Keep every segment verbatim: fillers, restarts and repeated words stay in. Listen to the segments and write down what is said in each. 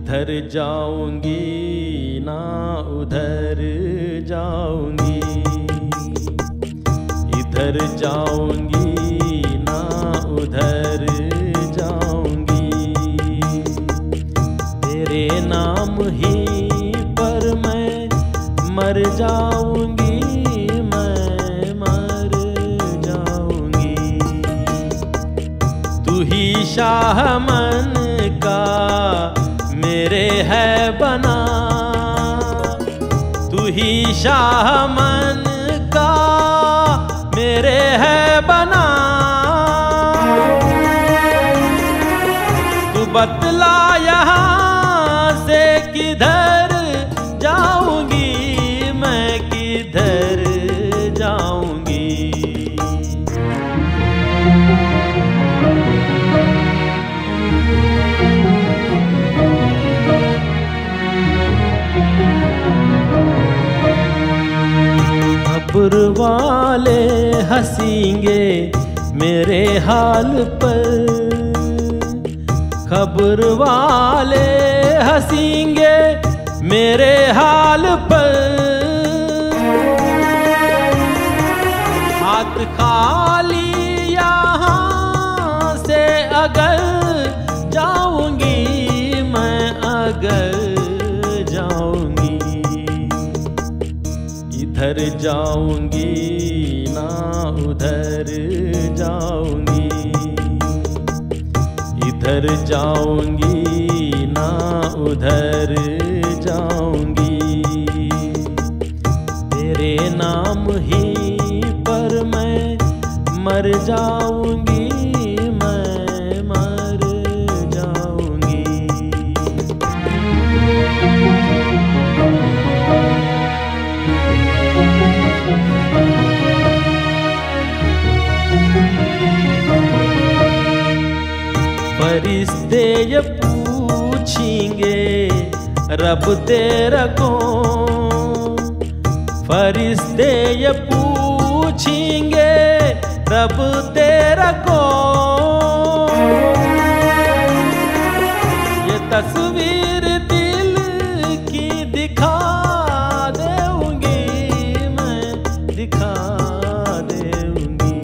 इधर जाऊंगी ना उधर जाऊंगी, इधर जाऊंगी ना उधर जाऊंगी। तेरे नाम ही पर मैं मर जाऊंगी, मैं मर जाऊंगी। तू ही शाह मन का मेरे है बना, तू ही शाह मन का मेरे है बना। तू बतला यहाँ से किधर जाऊंगी, मैं किधर जाऊंगी। खबर वाले हंसेंगे मेरे हाल पर, खबर वाले हंसेंगे मेरे हाल पर। हाथ खाली यहाँ से अगर जाऊंगी, मैं अगर जाऊंगी। इधर जाऊंगी ना उधर जाऊंगी, इधर जाऊंगी ना उधर जाऊंगी। तेरे नाम ही पर मैं मर जाऊंगी, मैं मर जाऊंगी। फरिश्ते ये पूछेंगे रब तेरा कौन, फरिश्ते ये पूछेंगे रब तेरा कौन। ये तस्वीर दिल की दिखा दूंगी, मैं दिखा दूंगी।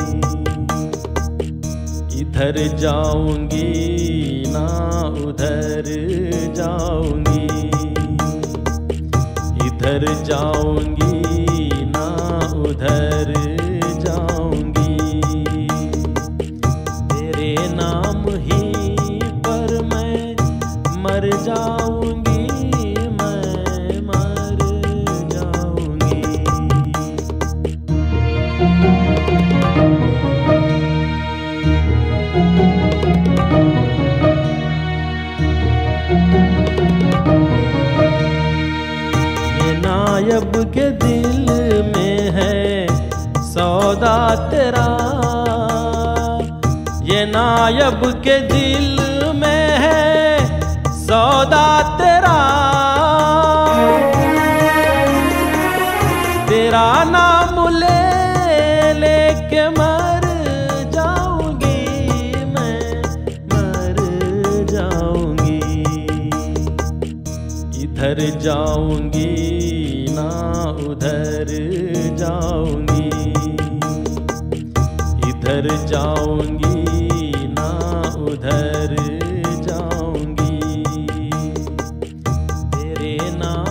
इधर जाऊंगी ना उधर जाऊंगी, इधर जाऊंगी ना उधर जाऊंगी। तेरे नाम ही पर मैं मर जाऊंगी, मैं मर जाऊंगी। ये नायब के दिल में है सौदा तेरा, ये नायब के दिल में है सौदा तेरा। तेरा नाम ले लेके मर जाऊंगी, मैं मर जाऊंगी। इधर जाऊंगी ना उधर जाऊंगी, इधर जाऊंगी ना उधर जाऊंगी। तेरे नाम